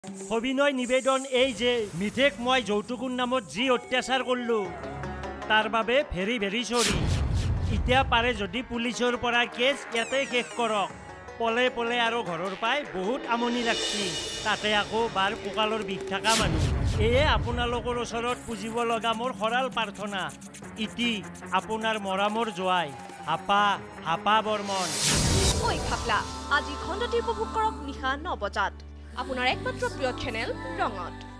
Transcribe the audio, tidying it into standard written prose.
সবিনয় নিবেদন এই যে মিঠেক মই যৌতুকুৰ নামত যি অত্যাচাৰ করলো তাৰ বাবে ভেৰি ভেৰি সৰি এতিয়া পাৰে যদি পুলিচৰ পৰা কেছ ইয়াতে শেষ কৰক পলে পলে আৰু ঘৰৰ পাই বহুত আমনি লাগছি তাতে আকৌ বাৰ কোকালৰ বিষ থকা মানুহ এয়ে আপোনালোকৰ ওচৰত পুজিব লগা মোৰ খৰাল প্ৰাৰ্থনা ইতি আপোনাৰ মৰামৰ জোৱাই হাপা বৰ্মন ঐ খাপলা আজি খণ্ডটি উপভোগ কৰক নিশা ৯ বজাত আপোনাৰ একমাত্ৰ প্ৰিয় চেনেল ৰঙত।